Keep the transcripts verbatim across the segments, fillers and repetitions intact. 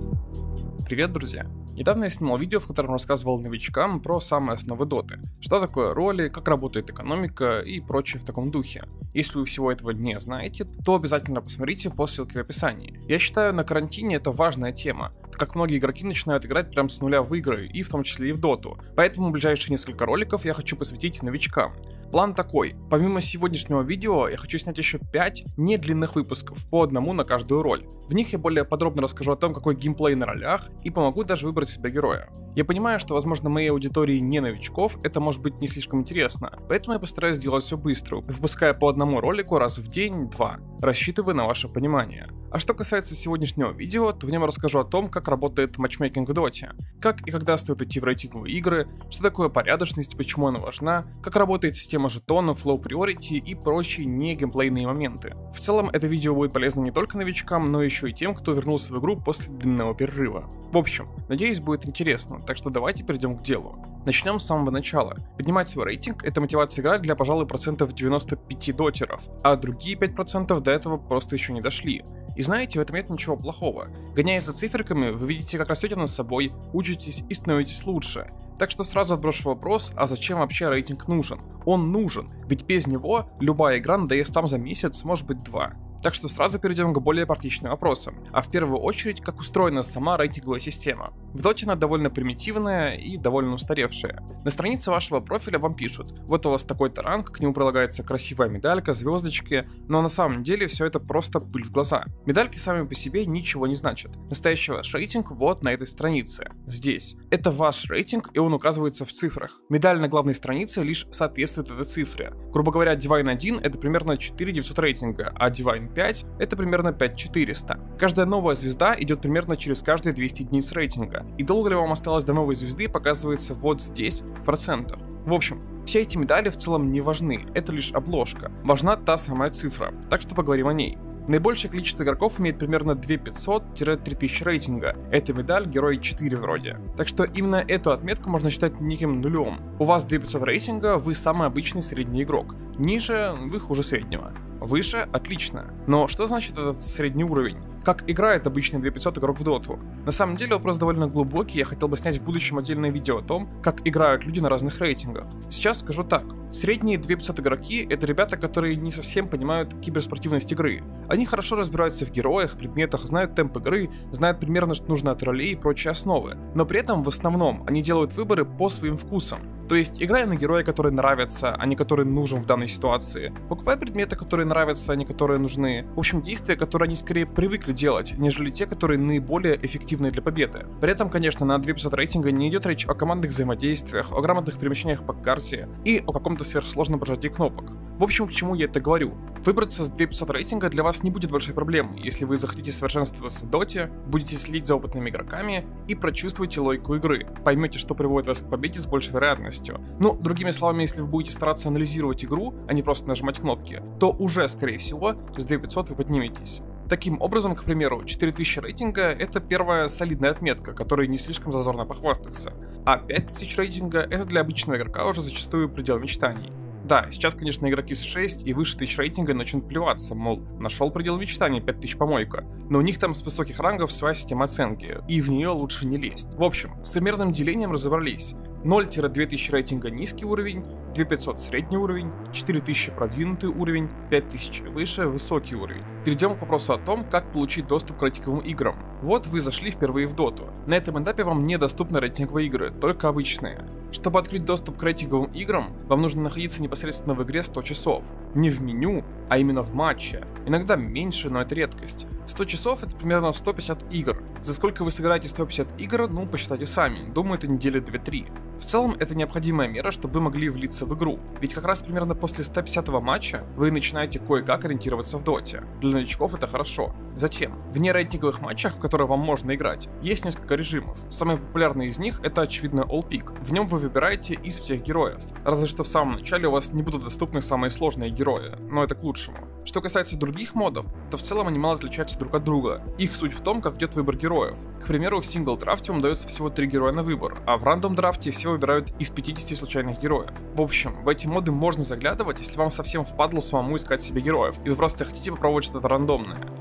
Привет, друзья! Недавно я снимал видео, в котором рассказывал новичкам про самые основы доты. Что такое роли, как работает экономика и прочее в таком духе. Если вы всего этого не знаете, то обязательно посмотрите по ссылке в описании. Я считаю, на карантине это важная тема, так как многие игроки начинают играть прям с нуля в игры, и в том числе и в доту. Поэтому ближайшие несколько роликов я хочу посвятить новичкам. План такой: помимо сегодняшнего видео, я хочу снять еще пять недлинных выпусков, по одному на каждую роль. В них я более подробно расскажу о том, какой геймплей на ролях, и помогу даже выбрать себе героя. Я понимаю, что, возможно, моей аудитории не новичков это может быть не слишком интересно, поэтому я постараюсь сделать все быстро, выпуская по одному ролику раз в день-два, рассчитывая на ваше понимание. А что касается сегодняшнего видео, то в нем расскажу о том, как работает матчмейкинг в доте, как и когда стоит идти в рейтинговые игры, что такое порядочность, почему она важна, как работает система жетонов, low priority и прочие не геймплейные моменты. В целом, это видео будет полезно не только новичкам, но еще и тем, кто вернулся в игру после длинного перерыва. В общем, надеюсь, будет интересно, так что давайте перейдем к делу. Начнем с самого начала. Поднимать свой рейтинг — это мотивация играть для, пожалуй, процентов девяносто пяти дотеров, а другие пять процентов до этого просто еще не дошли. И знаете, в этом нет ничего плохого. Гоняясь за циферками, вы видите, как растете над собой, учитесь и становитесь лучше. Так что сразу отброшу вопрос, а зачем вообще рейтинг нужен? Он нужен, ведь без него любая игра надоест там за месяц, может быть два. Так что сразу перейдем к более практичным вопросам, а в первую очередь, как устроена сама рейтинговая система. В доте она довольно примитивная и довольно устаревшая. На странице вашего профиля вам пишут: вот у вас такой-то ранг, к нему прилагается красивая медалька, звездочки, но на самом деле все это просто пыль в глаза. Медальки сами по себе ничего не значат. Настоящий ваш рейтинг вот на этой странице, здесь. Это ваш рейтинг, и он указывается в цифрах. Медаль на главной странице лишь соответствует этой цифре. Грубо говоря, Divine один это примерно четыре тысячи девятьсот рейтинга, а Divine пять это примерно пять тысяч четыреста. Каждая новая звезда идет примерно через каждые двести единиц рейтинга, и долго ли вам осталось до новой звезды, показывается вот здесь в процентах. В общем, все эти медали в целом не важны, это лишь обложка. Важна та самая цифра, так что поговорим о ней. Наибольшее количество игроков имеет примерно две тысячи пятьсот — три тысячи рейтинга. Это медаль Герой четыре вроде. Так что именно эту отметку можно считать неким нулем. У вас две тысячи пятьсот рейтинга, вы самый обычный средний игрок. Ниже вы хуже среднего. Выше — отлично. Но что значит этот средний уровень? Как играет обычный две тысячи пятьсот игрок в доту? На самом деле вопрос довольно глубокий, я хотел бы снять в будущем отдельное видео о том, как играют люди на разных рейтингах. Сейчас скажу так. Средние две тысячи пятьсот игроки — это ребята, которые не совсем понимают киберспортивность игры. Они хорошо разбираются в героях, предметах, знают темп игры, знают примерно, что нужно от ролей и прочие основы. Но при этом в основном они делают выборы по своим вкусам. То есть, играя на героя, который нравится, а не который нужен в данной ситуации. Покупай предметы, которые нравятся, а не которые нужны. В общем, действия, которые они скорее привыкли делать, нежели те, которые наиболее эффективны для победы. При этом, конечно, на две тысячи пятьсот рейтинга не идет речь о командных взаимодействиях, о грамотных перемещениях по карте и о каком-то сверхсложном прожатии кнопок. В общем, к чему я это говорю? Выбраться с две тысячи пятьсот рейтинга для вас не будет большой проблемой, если вы захотите совершенствоваться в доте, будете следить за опытными игроками и прочувствуете логику игры, поймете, что приводит вас к победе с большей вероятностью. Ну, другими словами, если вы будете стараться анализировать игру, а не просто нажимать кнопки, то уже, скорее всего, с две тысячи пятьсот вы подниметесь. Таким образом, к примеру, четыре тысячи рейтинга — это первая солидная отметка, которой не слишком зазорно похвастаться, а пять тысяч рейтинга — это для обычного игрока уже зачастую предел мечтаний. Да, сейчас, конечно, игроки с шесть и выше тысяч рейтинга начнут плеваться, мол, нашел предел мечтаний, пять тысяч помойка, но у них там с высоких рангов своя система оценки, и в нее лучше не лезть. В общем, с примерным делением разобрались. ноль — две тысячи рейтинга низкий уровень, две тысячи пятьсот средний уровень, четыре тысячи продвинутый уровень, пять тысяч выше высокий уровень. Перейдем к вопросу о том, как получить доступ к рейтинговым играм. Вот вы зашли впервые в доту. На этом этапе вам недоступны рейтинговые игры, только обычные. Чтобы открыть доступ к рейтинговым играм, вам нужно находиться непосредственно в игре сто часов. Не в меню, а именно в матче. Иногда меньше, но это редкость. сто часов — это примерно сто пятьдесят игр. За сколько вы сыграете сто пятьдесят игр, ну посчитайте сами, думаю, это недели две-три. В целом, это необходимая мера, чтобы вы могли влиться в игру, ведь как раз примерно после ста пятидесятого матча вы начинаете кое-как ориентироваться в доте. Для новичков это хорошо. Затем, в нерейтинговых матчах, в которые вам можно играть, есть несколько режимов. Самый популярный из них — это, очевидно, All Pick. В нем вы выбираете из всех героев. Разве что в самом начале у вас не будут доступны самые сложные герои, но это к лучшему. Что касается других модов, то в целом они мало отличаются друг от друга. Их суть в том, как идет выбор героев. К примеру, в сингл драфте вам дается всего три героя на выбор, а в рандом драфте все выбирают из пятидесяти случайных героев. В общем, в эти моды можно заглядывать, если вам совсем впадло самому искать себе героев, и вы просто хотите попробовать что-то рандомное.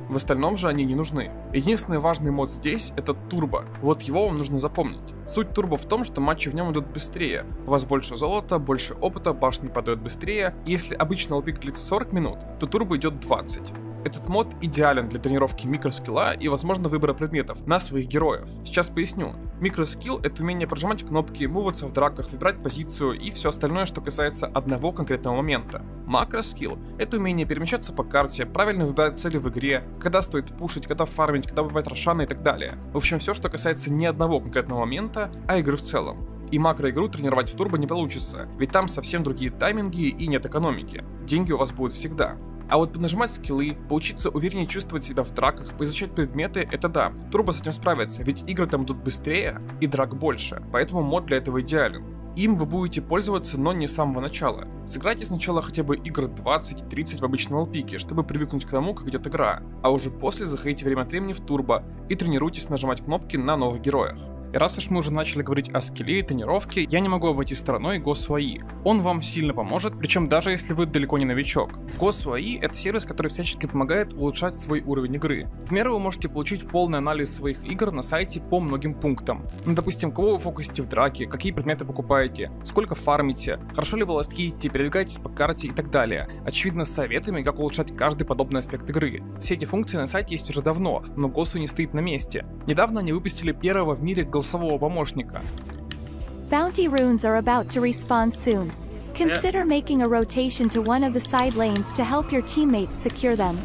В остальном же они не нужны. Единственный важный мод здесь — это турбо. Вот его вам нужно запомнить. Суть турбо в том, что матчи в нем идут быстрее. У вас больше золота, больше опыта, башни падают быстрее. И если обычно лпик длится сорок минут, то турбо идет двадцать. Этот мод идеален для тренировки микроскилла и, возможно, выбора предметов на своих героев. Сейчас поясню. Микроскилл — это умение прожимать кнопки, муваться в драках, выбирать позицию и все остальное, что касается одного конкретного момента. Макроскилл — это умение перемещаться по карте, правильно выбирать цели в игре, когда стоит пушить, когда фармить, когда убивать рошаны и так далее. В общем, все, что касается не одного конкретного момента, а игры в целом. И макроигру тренировать в турбо не получится, ведь там совсем другие тайминги и нет экономики. Деньги у вас будут всегда. А вот понажимать скиллы, поучиться увереннее чувствовать себя в драках, поизучать предметы — это да, турбо с этим справится, ведь игры там идут быстрее и драк больше, поэтому мод для этого идеален. Им вы будете пользоваться, но не с самого начала. Сыграйте сначала хотя бы игр двадцать-тридцать в обычном лпике, чтобы привыкнуть к тому, как идет игра, а уже после заходите время от времени в турбо и тренируйтесь нажимать кнопки на новых героях. И раз уж мы уже начали говорить о скилле и тренировке, я не могу обойти стороной Госуаи. Он вам сильно поможет, причем даже если вы далеко не новичок. Госуаи — это сервис, который всячески помогает улучшать свой уровень игры. К примеру, вы можете получить полный анализ своих игр на сайте по многим пунктам. Ну, допустим, кого вы фокусите в драке, какие предметы покупаете, сколько фармите, хорошо ли вы ластките, передвигаетесь по карте и так далее. Очевидно, с советами, как улучшать каждый подобный аспект игры. Все эти функции на сайте есть уже давно, но Госу не стоит на месте. Недавно они выпустили первого в мире голосового помощника. Bounty runes are about to respawn soon. Consider making a rotation to one of the side lanes to help your teammates secure them.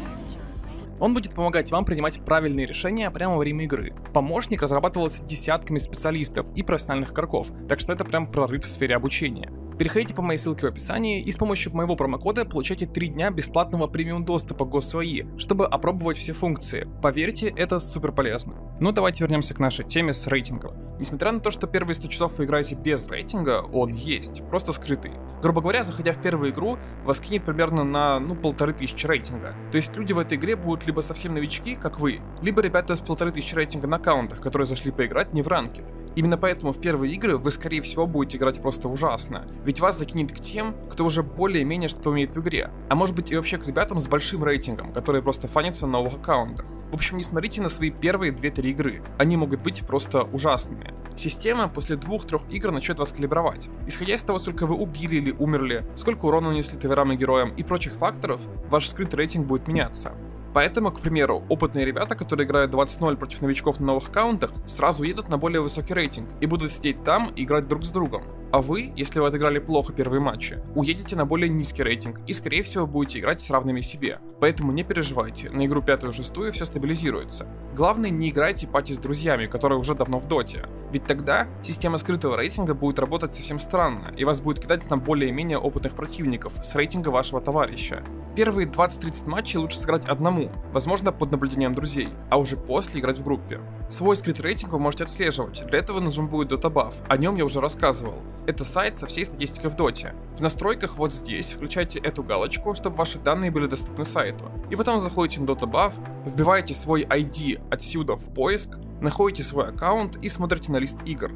Он будет помогать вам принимать правильные решения прямо во время игры. Помощник разрабатывался десятками специалистов и профессиональных игроков, так что это прям прорыв в сфере обучения. Переходите по моей ссылке в описании и с помощью моего промокода получайте три дня бесплатного премиум доступа к Госуаи, чтобы опробовать все функции. Поверьте, это супер полезно. Ну давайте вернемся к нашей теме с рейтингом. Несмотря на то, что первые сто часов вы играете без рейтинга, он есть, просто скрытый. Грубо говоря, заходя в первую игру, вас кинет примерно на, ну, полторы тысячи рейтинга. То есть люди в этой игре будут либо совсем новички, как вы, либо ребята с полторы тысячи рейтинга на аккаунтах, которые зашли поиграть не в ранкед. Именно поэтому в первые игры вы, скорее всего, будете играть просто ужасно, ведь вас закинет к тем, кто уже более-менее что-то умеет в игре, а может быть и вообще к ребятам с большим рейтингом, которые просто фанятся на новых аккаунтах. В общем, не смотрите на свои первые две-три игры, они могут быть просто ужасными. Система после двух-трех игр начнет вас калибровать. Исходя из того, сколько вы убили или умерли, сколько урона нанесли таверам и героям и прочих факторов, ваш скрытый рейтинг будет меняться. Поэтому, к примеру, опытные ребята, которые играют двадцать ноль против новичков на новых аккаунтах, сразу едут на более высокий рейтинг и будут сидеть там и играть друг с другом. А вы, если вы отыграли плохо первые матчи, уедете на более низкий рейтинг и, скорее всего, будете играть с равными себе. Поэтому не переживайте, на игру пятую-шестую все стабилизируется. Главное, не играйте пати с друзьями, которые уже давно в доте, ведь тогда система скрытого рейтинга будет работать совсем странно, и вас будет кидать на более-менее опытных противников с рейтинга вашего товарища. Первые двадцать-тридцать матчей лучше сыграть одному, возможно под наблюдением друзей, а уже после играть в группе. Свой скрытый рейтинг вы можете отслеживать, для этого нужен будет DotaBuff, о нем я уже рассказывал. Это сайт со всей статистикой в доте. В настройках вот здесь включайте эту галочку, чтобы ваши данные были доступны сайту, и потом заходите на DotaBuff, вбиваете свой ай ди отсюда в поиск, находите свой аккаунт и смотрите на лист игр.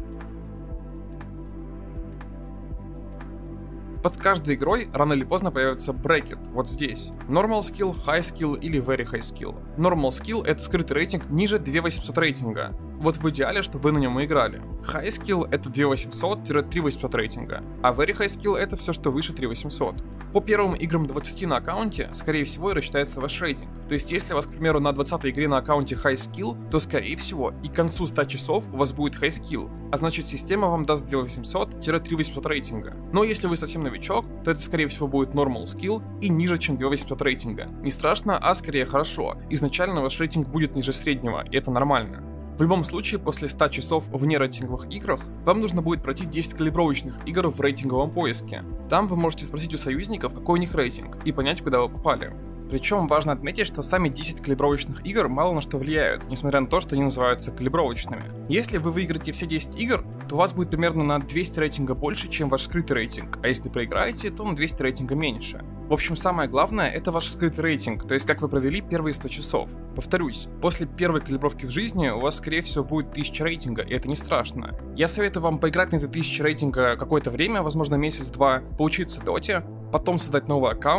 Под каждой игрой рано или поздно появится брекет, вот здесь. Normal Skill, High Skill или Very High Skill. Normal Skill — это скрытый рейтинг ниже две тысячи восемьсот рейтинга. Вот в идеале, чтобы вы на нем и играли. High Skill — это две тысячи восемьсот — три тысячи восемьсот рейтинга, а Very High Skill — это все, что выше три тысячи восемьсот. По первым играм двадцати на аккаунте, скорее всего, и рассчитается ваш рейтинг. То есть, если у вас, к примеру, на двадцатой игре на аккаунте High Skill, то, скорее всего, и к концу ста часов у вас будет High Skill, а значит, система вам даст две тысячи восемьсот — три тысячи восемьсот рейтинга. Но если вы совсем новичок, то это, скорее всего, будет Normal Skill и ниже, чем две тысячи восемьсот рейтинга. Не страшно, а скорее хорошо. Изначально ваш рейтинг будет ниже среднего, и это нормально. В любом случае, после ста часов в нерейтинговых играх, вам нужно будет пройти десять калибровочных игр в рейтинговом поиске. Там вы можете спросить у союзников, какой у них рейтинг, и понять, куда вы попали. Причем важно отметить, что сами десять калибровочных игр мало на что влияют, несмотря на то, что они называются калибровочными. Если вы выиграете все десять игр, то у вас будет примерно на двести рейтинга больше, чем ваш скрытый рейтинг, а если проиграете, то на двести рейтинга меньше. В общем, самое главное — это ваш скрытый рейтинг, то есть как вы провели первые сто часов. Повторюсь, после первой калибровки в жизни у вас, скорее всего, будет тысяча рейтинга, и это не страшно. Я советую вам поиграть на этой тысяче рейтинга какое-то время, возможно месяц-два, поучиться доте, потом создать новый аккаунт,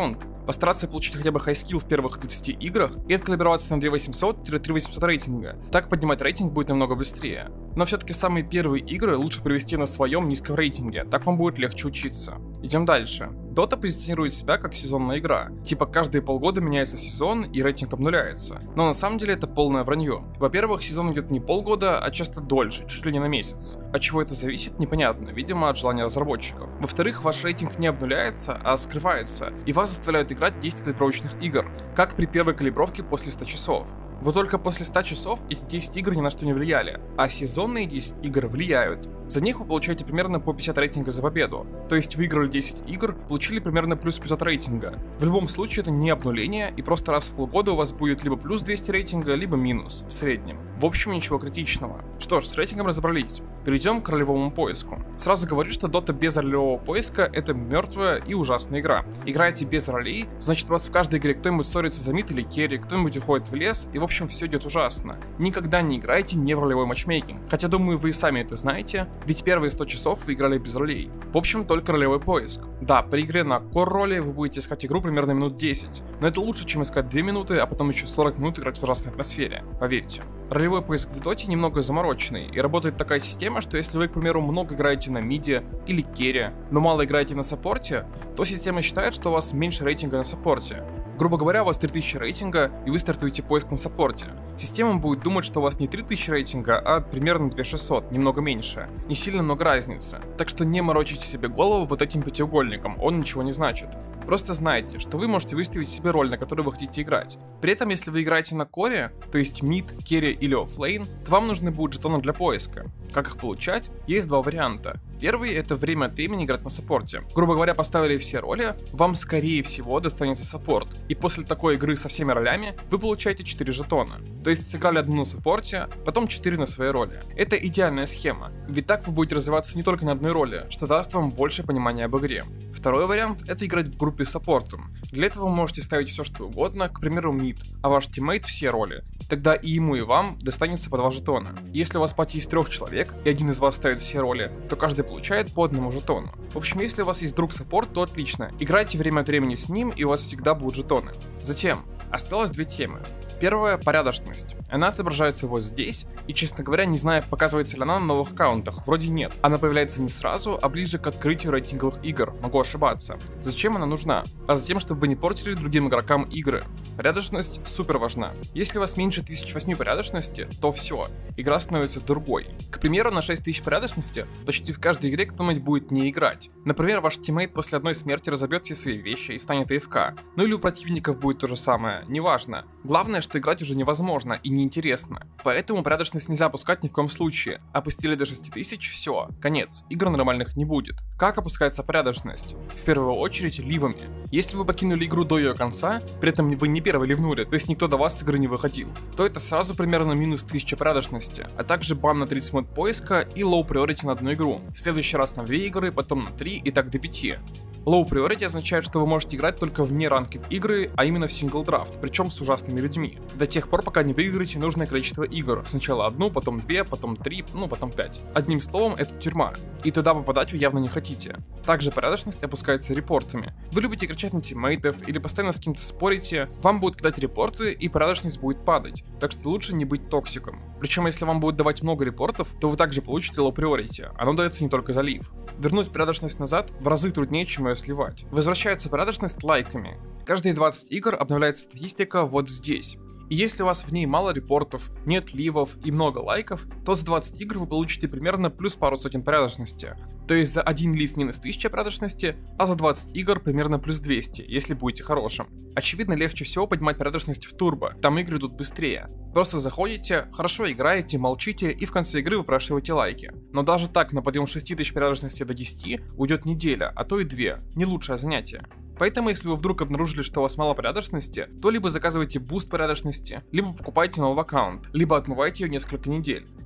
постараться получить хотя бы хайскилл в первых тридцати играх и откалиброваться на две тысячи восемьсот — три тысячи восемьсот рейтинга. Так поднимать рейтинг будет намного быстрее. Но все-таки самые первые игры лучше провести на своем низком рейтинге, так вам будет легче учиться. Идем дальше. Dota позиционирует себя как сезонная игра. Типа каждые полгода меняется сезон и рейтинг обнуляется. Но на самом деле это полное вранье. Во-первых, сезон идет не полгода, а часто дольше, чуть ли не на месяц. От чего это зависит, непонятно, видимо от желания разработчиков. Во-вторых, ваш рейтинг не обнуляется, а скрывается, и вас заставляют играть десять калибровочных игр, как при первой калибровке после ста часов. Вот только после ста часов эти десять игр ни на что не влияли, а сезонные десять игр влияют. За них вы получаете примерно по пятьдесят рейтинга за победу, то есть выиграли десять игр, получили примерно плюс пятьсот рейтинга. В любом случае это не обнуление, и просто раз в полгода у вас будет либо плюс двести рейтинга, либо минус, в среднем. В общем, ничего критичного. Что ж, с рейтингом разобрались. Перейдем к ролевому поиску. Сразу говорю, что Dota без ролевого поиска — это мертвая и ужасная игра. Играете без ролей, значит у вас в каждой игре кто-нибудь ссорится за мид или керри, кто-нибудь уходит в лес, и в общем все идет ужасно. Никогда не играйте не в ролевой матчмейкинг. Хотя думаю, вы и сами это знаете, ведь первые сто часов вы играли без ролей. В общем, только ролевой поиск. Да, при игре на core роли вы будете искать игру примерно минут десять, но это лучше, чем искать две минуты, а потом еще сорок минут играть в ужасной атмосфере, поверьте. Ролевой поиск в доте немного замороченный, и работает такая система, что если вы, к примеру, много играете на миде или керри, но мало играете на саппорте, то система считает, что у вас меньше рейтинга на саппорте. Грубо говоря, у вас три тысячи рейтинга, и вы стартуете поиск на саппорте. Система будет думать, что у вас не три тысячи рейтинга, а примерно две тысячи шестьсот, немного меньше. Не сильно много разницы. Так что не морочите себе голову вот этим пятиугольником, он ничего не значит. Просто знайте, что вы можете выставить себе роль, на которую вы хотите играть. При этом, если вы играете на коре, то есть мид, керри или оффлейн, то вам нужны будут жетоны для поиска. Как их получать? Есть два варианта. Первый — это время от времени играть на саппорте. Грубо говоря, поставили все роли, вам скорее всего достанется саппорт. И после такой игры со всеми ролями вы получаете четыре жетона. То есть сыграли одну на саппорте, потом четыре на своей роли. Это идеальная схема, ведь так вы будете развиваться не только на одной роли, что даст вам больше понимания об игре. Второй вариант — это играть в группе с саппортом. Для этого вы можете ставить все что угодно, к примеру мид, а ваш тиммейт все роли. Тогда и ему, и вам достанется по два жетона. Если у вас пати из трех человек, и один из вас ставит все роли, то каждый получает по одному жетону. В общем, если у вас есть друг саппорт, то отлично. Играйте время от времени с ним, и у вас всегда будут жетоны. Затем, осталось две темы. Первая — порядочность. Она отображается вот здесь, и, честно говоря, не знаю, показывается ли она на новых аккаунтах, вроде нет. Она появляется не сразу, а ближе к открытию рейтинговых игр, могу ошибаться. Зачем она нужна? А затем, чтобы вы не портили другим игрокам игры. Порядочность супер важна. Если у вас меньше тысячи восьми порядочности, то все, игра становится другой. К примеру, на шесть тысяч порядочности почти в каждой игре кто-нибудь будет не играть. Например, ваш тиммейт после одной смерти разобьет все свои вещи и станет АФК. Ну или у противников будет то же самое, неважно. Главное, что играть уже невозможно и неинтересно. Поэтому порядочность нельзя опускать ни в коем случае. Опустили до шести тысяч, все, конец, игр нормальных не будет. Как опускается порядочность? В первую очередь ливами. Если вы покинули игру до ее конца, при этом вы не первый ливнули, то есть никто до вас с игры не выходил, то это сразу примерно минус тысяча порядочности, а также бан на тридцать минут поиска и low priority на одну игру. В следующий раз на две игры, потом на три и так до пяти. Low priority означает, что вы можете играть только вне ранкед игры, а именно в сингл драфт, причем с ужасными людьми. До тех пор, пока не выиграете нужное количество игр. Сначала одну, потом две, потом три, ну потом пять. Одним словом, это тюрьма. И туда попадать вы явно не хотите. Также порядочность опускается репортами. Вы любите кричать на тиммейтов или постоянно с кем-то спорите, вам будут кидать репорты и порядочность будет падать. Так что лучше не быть токсиком. Причем, если вам будут давать много репортов, то вы также получите low priority. Оно дается не только за лив. Вернуть порядочность назад в разы труднее, чем ее сливать. Возвращается порядочность лайками. Каждые двадцать игр обновляется статистика вот здесь. И если у вас в ней мало репортов, нет ливов и много лайков, то за двадцать игр вы получите примерно плюс пару сотен порядочности. То есть за один лив минус тысяча порядочности, а за двадцать игр примерно плюс двести, если будете хорошим. Очевидно, легче всего поднимать порядочность в турбо, там игры идут быстрее. Просто заходите, хорошо играете, молчите и в конце игры выпрашиваете лайки. Но даже так на подъем шести тысяч порядочности до десяти уйдет неделя, а то и две, не лучшее занятие. Поэтому, если вы вдруг обнаружили, что у вас мало порядочности, то либо заказывайте буст порядочности, либо покупайте новый аккаунт, либо отмывайте ее несколько недель.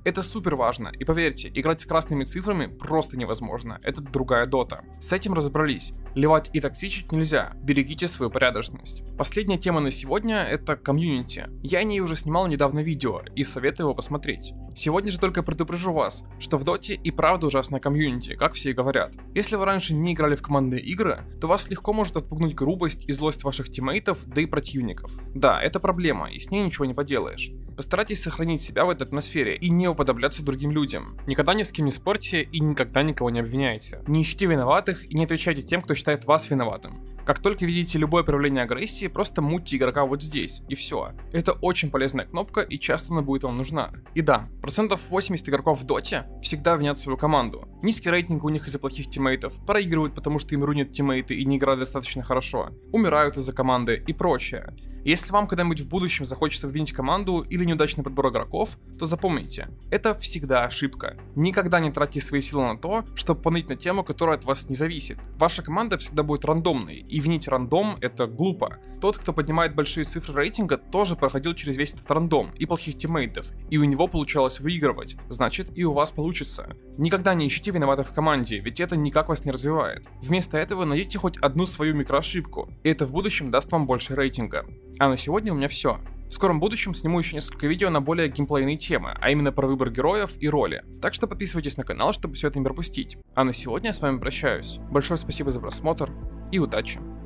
Это супер важно, и поверьте, играть с красными цифрами просто невозможно, это другая дота. С этим разобрались. Ливать и токсичить нельзя, берегите свою порядочность. Последняя тема на сегодня — это комьюнити. Я о ней уже снимал недавно видео и советую его посмотреть. Сегодня же только предупрежу вас, что в доте и правда ужасная комьюнити, как все и говорят. Если вы раньше не играли в командные игры, то вас легко может отпугнуть грубость и злость ваших тиммейтов, да и противников. Да, это проблема, и с ней ничего не поделаешь. Постарайтесь сохранить себя в этой атмосфере и не уподобляться другим людям. Никогда ни с кем не спорьте и никогда никого не обвиняйте. Не ищите виноватых и не отвечайте тем, кто считает вас виноватым. Как только видите любое проявление агрессии, просто мутьте игрока вот здесь, и все. Это очень полезная кнопка, и часто она будет вам нужна. И да, процентов восемьдесят игроков в доте всегда винят свою команду. Низкий рейтинг у них из-за плохих тиммейтов, проигрывают, потому что им рунят тиммейты и не играют достаточно хорошо, умирают из-за команды и прочее. Если вам когда-нибудь в будущем захочется обвинить команду или неудачный подбор игроков, то запомните, это всегда ошибка. Никогда не тратьте свои силы на то, чтобы поныть на тему, которая от вас не зависит. Ваша команда всегда будет рандомной, и винить рандом — это глупо. Тот, кто поднимает большие цифры рейтинга, тоже проходил через весь этот рандом и плохих тиммейтов, и у него получалось выигрывать, значит и у вас получится. Никогда не ищите виноватых в команде, ведь это никак вас не развивает. Вместо этого найдите хоть одну свою микроошибку, и это в будущем даст вам больше рейтинга. А на сегодня у меня все. В скором будущем сниму еще несколько видео на более геймплейные темы, а именно про выбор героев и роли. Так что подписывайтесь на канал, чтобы все это не пропустить. А на сегодня я с вами прощаюсь. Большое спасибо за просмотр и удачи!